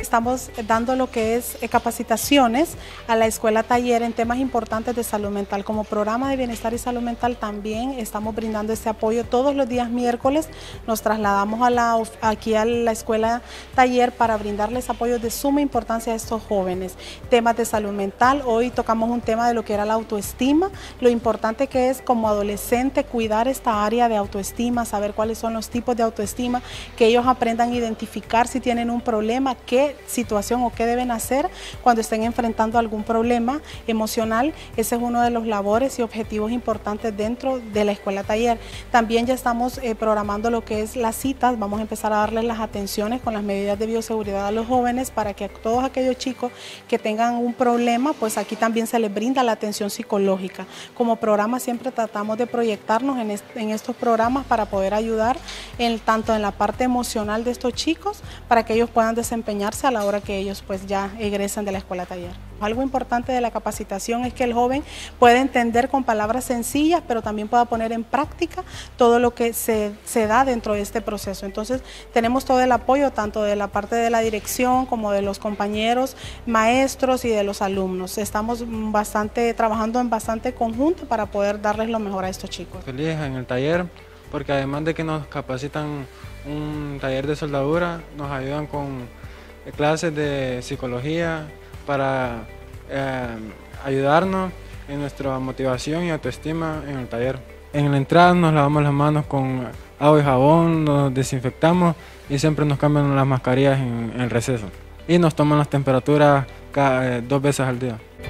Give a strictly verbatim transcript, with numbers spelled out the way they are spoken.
estamos dando lo que es eh, capacitaciones a la escuela taller en temas importantes de salud mental. Como programa de bienestar y salud mental también estamos brindando este apoyo. Todos los días miércoles nos trasladamos a la, aquí a la escuela taller para brindarles apoyo de suma importancia a estos jóvenes. Temas de salud mental, hoy tocamos un tema de lo que era la autoestima, lo importante que es como adolescente cuidar esta área de autoestima, saber cuáles son los tipos de autoestima, que ellos aprendan a identificar si tienen un problema, qué situación o qué deben hacer cuando estén enfrentando algún problema emocional. Ese es uno de los labores y objetivos importantes dentro de la escuela taller. También ya estamos eh, programando lo que es las citas, vamos a empezar a darles las atenciones con las medidas de bioseguridad a los jóvenes para que a todos aquellos chicos que tengan un problema, pues aquí también se les brinda la atención psicológica. Como programa siempre tratamos de proyectarnos en, est en estos programas para poder ayudar en, tanto en la parte emocional de estos chicos para que ellos puedan desempeñarse a la hora que ellos pues ya egresen de la escuela taller. Algo importante de la capacitación es que el joven puede entender con palabras sencillas, pero también pueda poner en práctica todo lo que se, se da dentro de este proceso. Entonces tenemos todo el apoyo tanto de la parte de la dirección como de los compañeros, maestros y de los alumnos. Estamos bastante trabajando en bastante conjunto para poder darles lo mejor a estos chicos. Feliz en el taller porque además de que nos capacitan un taller de soldadura, nos ayudan con clases de psicología para eh, ayudarnos en nuestra motivación y autoestima en el taller. En la entrada nos lavamos las manos con agua y jabón, nos desinfectamos y siempre nos cambian las mascarillas en, en el receso. Y nos toman las temperaturas cada, eh, dos veces al día.